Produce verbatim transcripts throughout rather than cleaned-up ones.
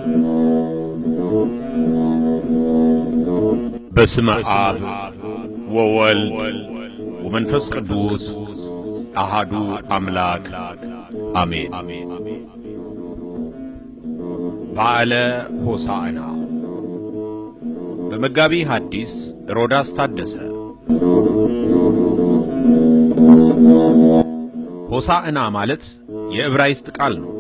በስመ አብ ወወልድ ወመንፈስ ቅዱስ አሐዱ አምላክ አሜን። በዓለ ሆሳዕና በመጋቢ ሐዲስ ሮዳስ ታደሰ። ሆሳዕና ማለት የዕብራይስጥ ቃል ነው።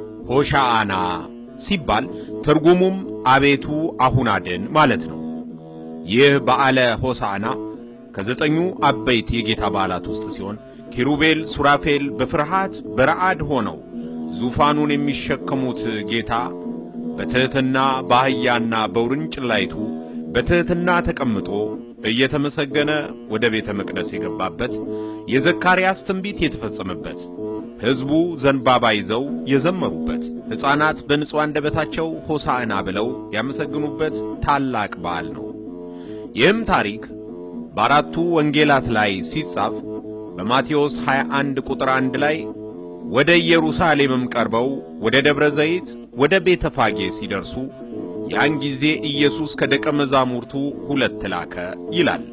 ሆሻዕና ሲባል ትርጉሙም አቤቱ አሁን አድን ማለት ነው። ይህ በዓለ ሆሳዕና ከዘጠኙ አበይት የጌታ በዓላት ውስጥ ሲሆን ኪሩቤል ሱራፌል በፍርሃት በረዓድ ሆነው ዙፋኑን የሚሸከሙት ጌታ በትህትና በአህያና በውርንጭላይቱ በትህትና ተቀምጦ እየተመሰገነ ወደ ቤተ መቅደስ የገባበት የዘካርያስ ትንቢት የተፈጸመበት ሕዝቡ ዘንባባ ይዘው የዘመሩበት ሕፃናት በንጹሕ አንደበታቸው ሆሳዕና ብለው ያመሰግኑበት ታላቅ በዓል ነው። ይህም ታሪክ በአራቱ ወንጌላት ላይ ሲጻፍ በማቴዎስ ሃያ አንድ ቁጥር አንድ ላይ ወደ ኢየሩሳሌምም ቀርበው ወደ ደብረ ዘይት ወደ ቤተ ፋጌ ሲደርሱ ያን ጊዜ ኢየሱስ ከደቀ መዛሙርቱ ሁለት ላከ ይላል።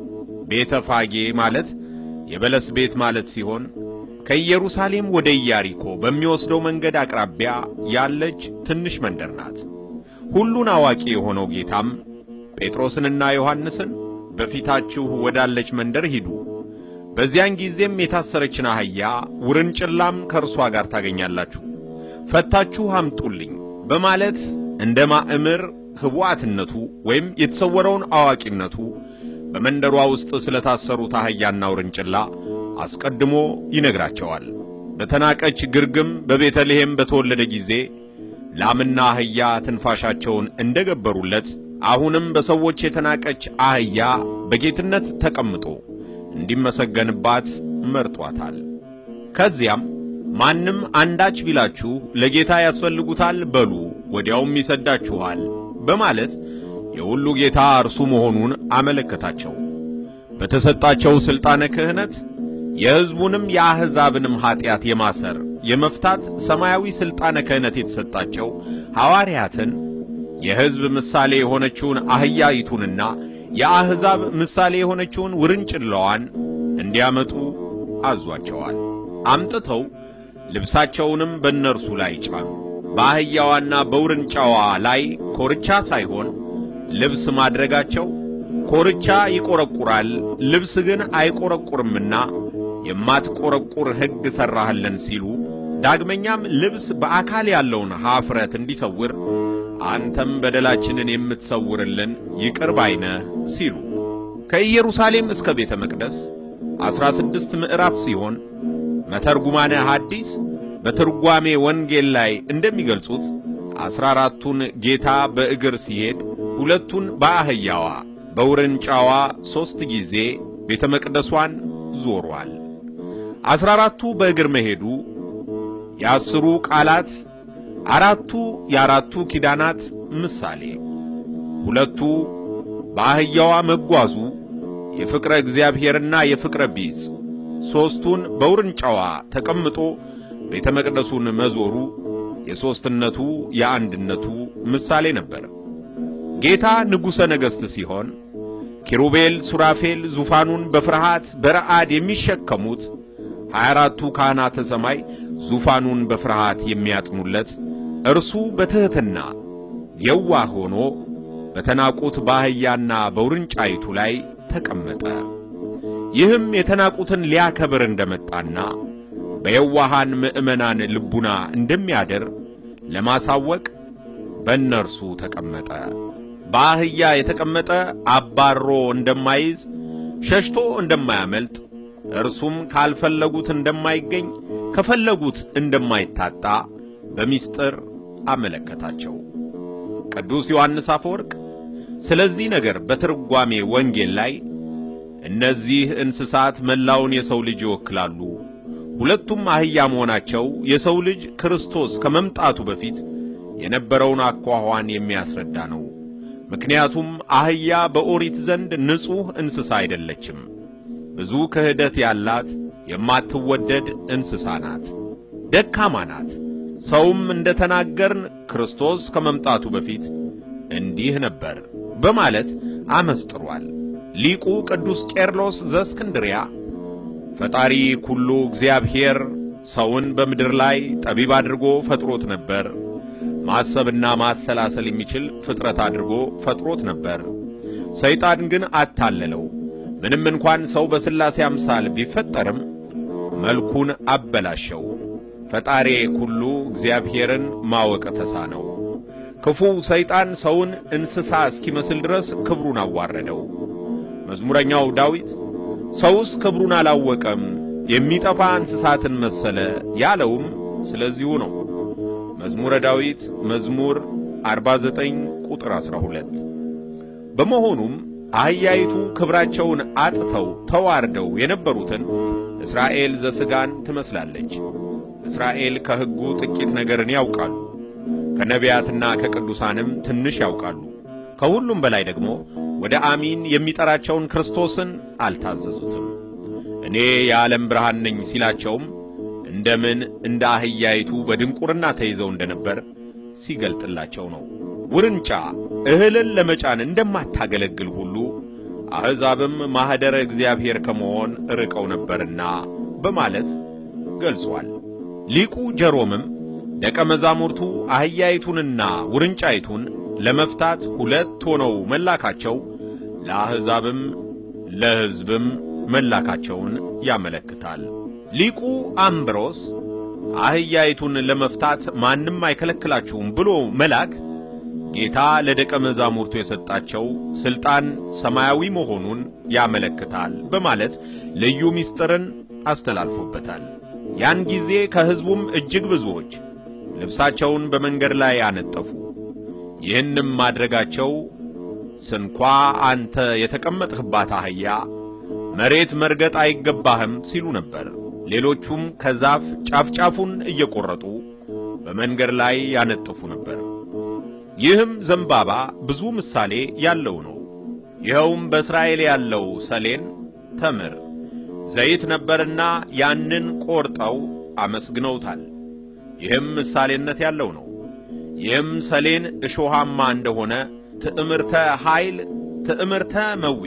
ቤተ ፋጌ ማለት የበለስ ቤት ማለት ሲሆን ከኢየሩሳሌም ወደ ኢያሪኮ በሚወስደው መንገድ አቅራቢያ ያለች ትንሽ መንደር ናት። ሁሉን አዋቂ የሆነው ጌታም ጴጥሮስንና ዮሐንስን በፊታችሁ ወዳለች መንደር ሂዱ፣ በዚያን ጊዜም የታሰረችን አህያ ውርንጭላም ከእርሷ ጋር ታገኛላችሁ፣ ፈታችሁ አምጡልኝ በማለት እንደ ማእምር ህቡዓትነቱ ወይም የተሰወረውን አዋቂነቱ በመንደሯ ውስጥ ስለታሰሩት አህያና ውርንጭላ አስቀድሞ ይነግራቸዋል። በተናቀች ግርግም በቤተልሔም በተወለደ ጊዜ ላምና አህያ ትንፋሻቸውን እንደገበሩለት አሁንም በሰዎች የተናቀች አህያ በጌትነት ተቀምጦ እንዲመሰገንባት መርጧታል። ከዚያም ማንም አንዳች ቢላችሁ ለጌታ ያስፈልጉታል በሉ ወዲያውም ይሰዳችኋል በማለት የሁሉ ጌታ እርሱ መሆኑን አመለከታቸው። በተሰጣቸው ሥልጣነ ክህነት የሕዝቡንም የአሕዛብንም ኀጢአት የማሰር የመፍታት ሰማያዊ ሥልጣነ ክህነት የተሰጣቸው ሐዋርያትን የሕዝብ ምሳሌ የሆነችውን አህያይቱንና የአሕዛብ ምሳሌ የሆነችውን ውርንጭላዋን እንዲያመጡ አዟቸዋል። አምጥተው ልብሳቸውንም በእነርሱ ላይ ጫኑ። በአህያዋና በውርንጫዋ ላይ ኮርቻ ሳይሆን ልብስ ማድረጋቸው ኮርቻ ይቆረቁራል፣ ልብስ ግን አይቆረቁርምና የማትቆረቁር ሕግ ሠራህልን ሲሉ፣ ዳግመኛም ልብስ በአካል ያለውን ኀፍረት እንዲሰውር አንተም በደላችንን የምትሰውርልን ይቅር ባይ ነህ ሲሉ፣ ከኢየሩሳሌም እስከ ቤተ መቅደስ አስራ ስድስት ምዕራፍ ሲሆን መተርጉማነ ሐዲስ በትርጓሜ ወንጌል ላይ እንደሚገልጹት አስራ አራቱን ጌታ በእግር ሲሄድ ሁለቱን በአህያዋ በውርንጫዋ ሦስት ጊዜ ቤተ መቅደሷን ዞሯል። አስራ አራቱ በእግር መሄዱ የአስሩ ቃላት አራቱ የአራቱ ኪዳናት ምሳሌ፣ ሁለቱ በአህያዋ መጓዙ የፍቅረ እግዚአብሔርና የፍቅረ ቢጽ፣ ሦስቱን በውርንጫዋ ተቀምጦ ቤተ መቅደሱን መዞሩ የሦስትነቱ የአንድነቱ ምሳሌ ነበር። ጌታ ንጉሠ ነገሥት ሲሆን ኪሩቤል ሱራፌል ዙፋኑን በፍርሃት በረዓድ የሚሸከሙት ሀያ አራቱ ካህናተ ሰማይ ዙፋኑን በፍርሃት የሚያጥኑለት እርሱ በትህትና የዋህ ሆኖ በተናቁት በአህያና በውርንጫይቱ ላይ ተቀመጠ። ይህም የተናቁትን ሊያከብር እንደመጣና በየዋሃን ምእመናን ልቡና እንደሚያደር ለማሳወቅ በእነርሱ ተቀመጠ። በአህያ የተቀመጠ አባሮ እንደማይዝ ሸሽቶ እንደማያመልጥ እርሱም ካልፈለጉት እንደማይገኝ ከፈለጉት እንደማይታጣ በሚስጥር አመለከታቸው። ቅዱስ ዮሐንስ አፈወርቅ ስለዚህ ነገር በትርጓሜ ወንጌል ላይ እነዚህ እንስሳት መላውን የሰው ልጅ ይወክላሉ፣ ሁለቱም አህያ መሆናቸው የሰው ልጅ ክርስቶስ ከመምጣቱ በፊት የነበረውን አኳኋን የሚያስረዳ ነው። ምክንያቱም አህያ በኦሪት ዘንድ ንጹሕ እንስሳ አይደለችም፣ ብዙ ክህደት ያላት የማትወደድ እንስሳ ናት፣ ደካማ ናት፣ ሰውም እንደተናገርን ክርስቶስ ከመምጣቱ በፊት እንዲህ ነበር በማለት አመስጥሯል። ሊቁ ቅዱስ ቄርሎስ ዘእስክንድርያ ፈጣሪ ኩሉ እግዚአብሔር ሰውን በምድር ላይ ጠቢብ አድርጎ ፈጥሮት ነበር፣ ማሰብና ማሰላሰል የሚችል ፍጥረት አድርጎ ፈጥሮት ነበር። ሰይጣን ግን አታለለው። ምንም እንኳን ሰው በሥላሴ አምሳል ቢፈጠርም መልኩን አበላሸው። ፈጣሪ ኩሉ እግዚአብሔርን ማወቅ ተሳነው። ክፉ ሰይጣን ሰውን እንስሳ እስኪመስል ድረስ ክብሩን አዋረደው። መዝሙረኛው ዳዊት ሰውስ ክብሩን አላወቀም የሚጠፋ እንስሳትን መሰለ ያለውም ስለዚሁ ነው። መዝሙረ ዳዊት መዝሙር አርባ ዘጠኝ ቁጥር አስራ ሁለት። በመሆኑም አህያይቱ ክብራቸውን አጥተው ተዋርደው የነበሩትን እስራኤል ዘሥጋን ትመስላለች። እስራኤል ከሕጉ ጥቂት ነገርን ያውቃሉ፣ ከነቢያትና ከቅዱሳንም ትንሽ ያውቃሉ። ከሁሉም በላይ ደግሞ ወደ አሚን የሚጠራቸውን ክርስቶስን አልታዘዙትም። እኔ የዓለም ብርሃን ነኝ ሲላቸውም እንደምን እንደ አህያይቱ በድንቁርና ተይዘው እንደነበር ሲገልጥላቸው ነው። ውርንጫ እህልን ለመጫን እንደማታገለግል ሁሉ አሕዛብም ማኅደረ እግዚአብሔር ከመሆን ርቀው ነበርና በማለት ገልጿል። ሊቁ ጀሮምም ደቀ መዛሙርቱ አህያይቱንና ውርንጫይቱን ለመፍታት ሁለት ሆነው መላካቸው ለአሕዛብም ለሕዝብም መላካቸውን ያመለክታል። ሊቁ አምብሮስ አህያይቱን ለመፍታት ማንም አይከለክላችሁም ብሎ መላክ ጌታ ለደቀ መዛሙርቱ የሰጣቸው ሥልጣን ሰማያዊ መሆኑን ያመለክታል በማለት ልዩ ምስጢርን አስተላልፎበታል። ያን ጊዜ ከሕዝቡም እጅግ ብዙዎች ልብሳቸውን በመንገድ ላይ አነጠፉ። ይህንም ማድረጋቸው ስንኳ አንተ የተቀመጥህባት አህያ መሬት መርገጥ አይገባህም ሲሉ ነበር። ሌሎቹም ከዛፍ ጫፍጫፉን እየቆረጡ በመንገድ ላይ ያነጥፉ ነበር። ይህም ዘንባባ ብዙ ምሳሌ ያለው ነው። ይኸውም በእስራኤል ያለው ሰሌን ተምር ዘይት ነበርና ያንን ቆርጠው አመስግነውታል። ይህም ምሳሌነት ያለው ነው። ይህም ሰሌን እሾሃማ እንደሆነ ትዕምርተ ኃይል ትዕምርተ መዊ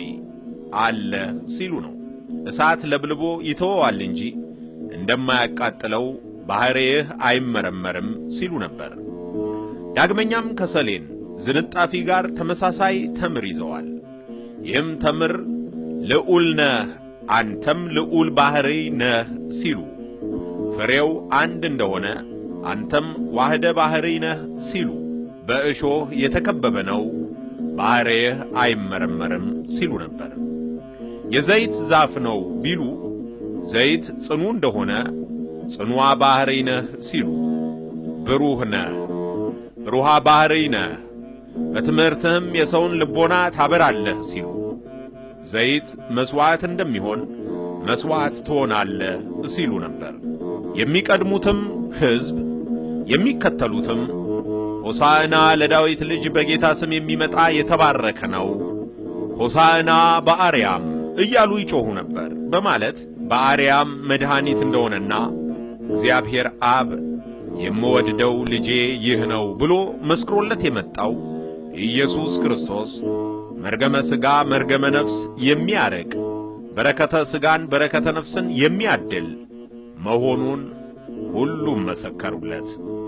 አለ ሲሉ ነው። እሳት ለብልቦ ይተወዋል እንጂ እንደማያቃጥለው ባሕርይህ አይመረመርም ሲሉ ነበር። ዳግመኛም ከሰሌን ዝንጣፊ ጋር ተመሳሳይ ተምር ይዘዋል። ይህም ተምር ልዑል ነህ አንተም ልዑል ባሕርይ ነህ ሲሉ፣ ፍሬው አንድ እንደሆነ አንተም ዋህደ ባሕርይ ነህ ሲሉ፣ በእሾህ የተከበበ ነው ባሕርይህ አይመረመርም ሲሉ ነበር። የዘይት ዛፍ ነው ቢሉ ዘይት ጽኑ እንደሆነ ጽኑዓ ባሕርይ ነህ ሲሉ፣ ብሩህ ነህ ብሩሃ ባሕርይ ነህ በትምህርትህም የሰውን ልቦና ታበራለህ ሲሉ፣ ዘይት መሥዋዕት እንደሚሆን መሥዋዕት ትሆናለህ ሲሉ ነበር። የሚቀድሙትም ሕዝብ የሚከተሉትም ሆሳዕና ለዳዊት ልጅ በጌታ ስም የሚመጣ የተባረከ ነው፣ ሆሳዕና በአርያም እያሉ ይጮኹ ነበር በማለት በአርያም መድኃኒት እንደሆነና እግዚአብሔር አብ የምወድደው ልጄ ይህ ነው ብሎ መስክሮለት የመጣው ኢየሱስ ክርስቶስ መርገመ ሥጋ መርገመ ነፍስ የሚያረቅ በረከተ ሥጋን በረከተ ነፍስን የሚያድል መሆኑን ሁሉም መሰከሩለት።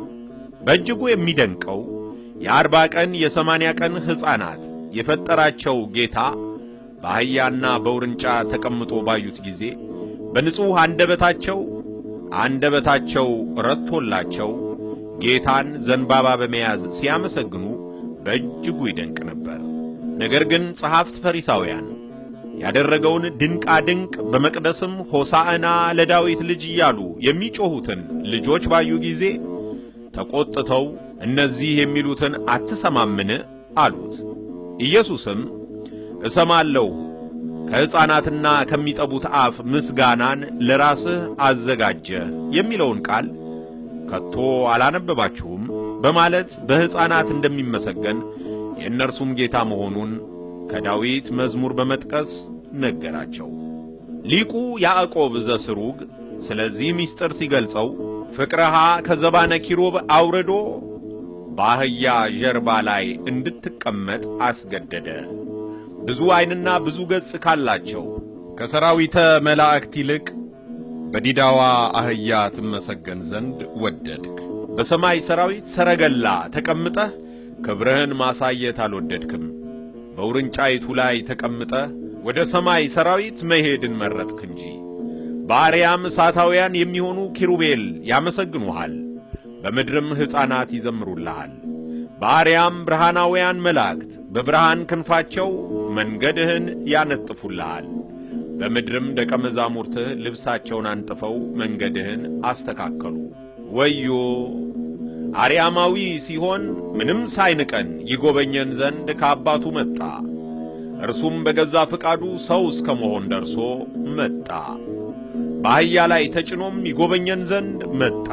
በእጅጉ የሚደንቀው የአርባ ቀን የሰማንያ ቀን ሕፃናት የፈጠራቸው ጌታ በአህያና በውርንጫ ተቀምጦ ባዩት ጊዜ በንጹሕ አንደበታቸው አንደበታቸው ረቶላቸው ጌታን ዘንባባ በመያዝ ሲያመሰግኑ በእጅጉ ይደንቅ ነበር። ነገር ግን ጸሐፍት ፈሪሳውያን ያደረገውን ድንቃ ድንቅ በመቅደስም ሆሳዕና ለዳዊት ልጅ እያሉ የሚጮኹትን ልጆች ባዩ ጊዜ ተቆጥተው እነዚህ የሚሉትን አትሰማምን አሉት። ኢየሱስም እሰማለሁ ከሕፃናትና ከሚጠቡት አፍ ምስጋናን ለራስህ አዘጋጀህ የሚለውን ቃል ከቶ አላነበባችሁም በማለት በሕፃናት እንደሚመሰገን የእነርሱም ጌታ መሆኑን ከዳዊት መዝሙር በመጥቀስ ነገራቸው። ሊቁ ያዕቆብ ዘስሩግ ስለዚህ ምስጢር ሲገልጸው ፍቅረሃ ከዘባነ ኪሩብ አውርዶ ባህያ ጀርባ ላይ እንድትቀመጥ አስገደደ። ብዙ ዓይንና ብዙ ገጽ ካላቸው ከሰራዊተ መላእክት ይልቅ በዲዳዋ አህያ ትመሰገን ዘንድ ወደድክ። በሰማይ ሰራዊት ሰረገላ ተቀምጠህ ክብርህን ማሳየት አልወደድክም። በውርንጫይቱ ላይ ተቀምጠህ ወደ ሰማይ ሰራዊት መሄድን መረጥክ እንጂ። በአርያም እሳታውያን የሚሆኑ ኪሩቤል ያመሰግኑሃል፣ በምድርም ሕፃናት ይዘምሩልሃል። በአርያም ብርሃናውያን መላእክት በብርሃን ክንፋቸው መንገድህን ያነጥፉልሃል። በምድርም ደቀ መዛሙርትህ ልብሳቸውን አንጥፈው መንገድህን አስተካከሉ። ወዮ! አርያማዊ ሲሆን ምንም ሳይንቀን ይጎበኘን ዘንድ ከአባቱ መጣ። እርሱም በገዛ ፍቃዱ ሰው እስከ መሆን ደርሶ መጣ። በአህያ ላይ ተጭኖም ይጎበኘን ዘንድ መጣ።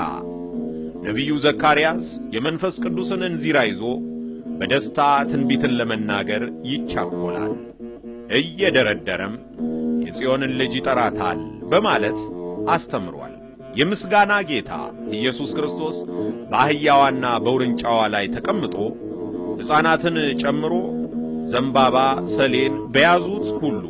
ነቢዩ ዘካርያስ የመንፈስ ቅዱስን እንዚራ ይዞ በደስታ ትንቢትን ለመናገር ይቻኮላል። እየደረደረም የጽዮንን ልጅ ይጠራታል በማለት አስተምሯል። የምስጋና ጌታ ኢየሱስ ክርስቶስ በአህያዋና በውርንጫዋ ላይ ተቀምጦ ሕፃናትን ጨምሮ ዘንባባ ሰሌን በያዙት ሁሉ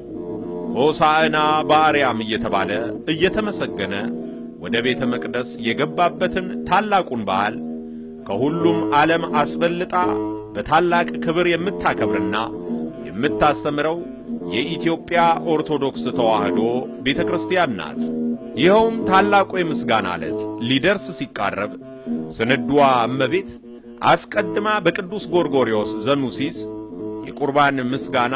ሆሳዕና በአርያም እየተባለ እየተመሰገነ ወደ ቤተ መቅደስ የገባበትን ታላቁን በዓል ከሁሉም ዓለም አስበልጣ በታላቅ ክብር የምታከብርና የምታስተምረው የኢትዮጵያ ኦርቶዶክስ ተዋሕዶ ቤተ ክርስቲያን ናት። ይኸውም ታላቁ የምስጋና ዕለት ሊደርስ ሲቃረብ ስንዷ እመቤት አስቀድማ በቅዱስ ጎርጎርዮስ ዘኑሲስ የቁርባን ምስጋና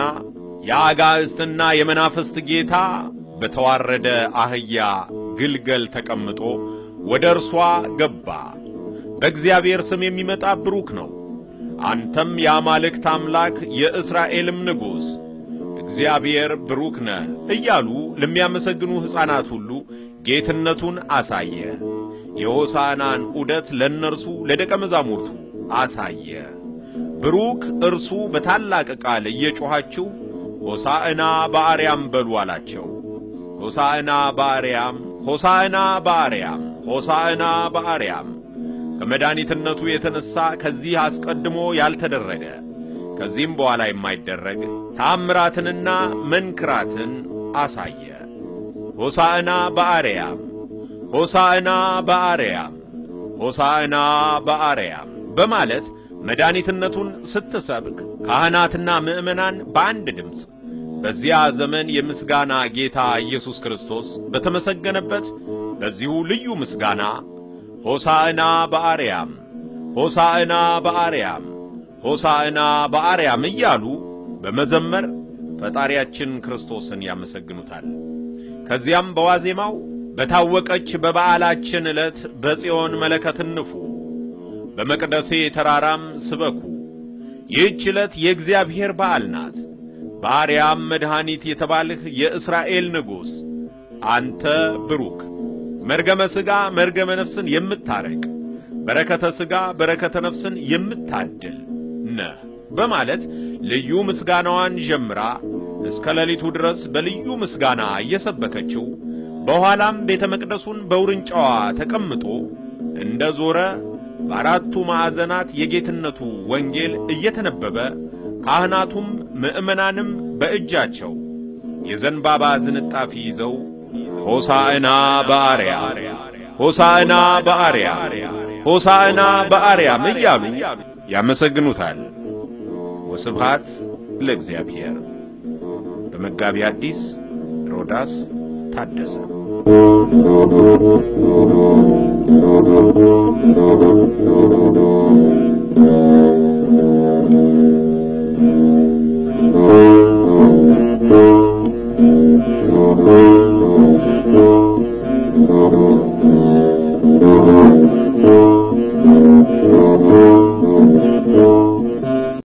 የአጋዕዝትና የመናፍስት ጌታ በተዋረደ አህያ ግልገል ተቀምጦ ወደ እርሷ ገባ። በእግዚአብሔር ስም የሚመጣ ብሩክ ነው፣ አንተም የአማልክት አምላክ የእስራኤልም ንጉሥ እግዚአብሔር ብሩክ ነህ እያሉ ለሚያመሰግኑ ሕፃናት ሁሉ ጌትነቱን አሳየ። የሆሳዕናን ዑደት ለእነርሱ ለደቀ መዛሙርቱ አሳየ። ብሩክ እርሱ በታላቅ ቃል እየጮኻችሁ ሆሳዕና በአርያም በሉ አላቸው። ሆሳዕና በአርያም፣ ሆሳዕና በአርያም፣ ሆሳዕና በአርያም ከመድኃኒትነቱ የተነሳ ከዚህ አስቀድሞ ያልተደረገ ከዚህም በኋላ የማይደረግ ታምራትንና መንክራትን አሳየ። ሆሳዕና በአርያም፣ ሆሳዕና በአርያም፣ ሆሳዕና በአርያም በማለት መድኃኒትነቱን ስትሰብክ ካህናትና ምእመናን በአንድ ድምፅ በዚያ ዘመን የምስጋና ጌታ ኢየሱስ ክርስቶስ በተመሰገነበት በዚሁ ልዩ ምስጋና ሆሳዕና በአርያም፣ ሆሳዕና በአርያም፣ ሆሳዕና በአርያም እያሉ በመዘመር ፈጣሪያችን ክርስቶስን ያመሰግኑታል። ከዚያም በዋዜማው በታወቀች በበዓላችን ዕለት በጽዮን መለከትን ንፉ፣ በመቅደሴ ተራራም ስበኩ። ይህች ዕለት የእግዚአብሔር በዓል ናት። በአርያም መድኃኒት የተባልህ የእስራኤል ንጉሥ አንተ ብሩክ፣ መርገመ ሥጋ መርገመ ነፍስን የምታረቅ በረከተ ሥጋ በረከተ ነፍስን የምታድል ነህ በማለት ልዩ ምስጋናዋን ጀምራ እስከ ሌሊቱ ድረስ በልዩ ምስጋና እየሰበከችው በኋላም ቤተ መቅደሱን በውርንጫዋ ተቀምጦ እንደ ዞረ በአራቱ ማዕዘናት የጌትነቱ ወንጌል እየተነበበ ካህናቱም ምእመናንም በእጃቸው የዘንባባ ዝንጣፊ ይዘው ሆሳዕና በአርያም፣ ሆሳዕና በአርያም፣ ሆሳዕና በአርያም እያሉ ያመሰግኑታል። ወስብሐት ለእግዚአብሔር። በመጋቢ አዲስ ሮዳስ ታደሰ። Thank you.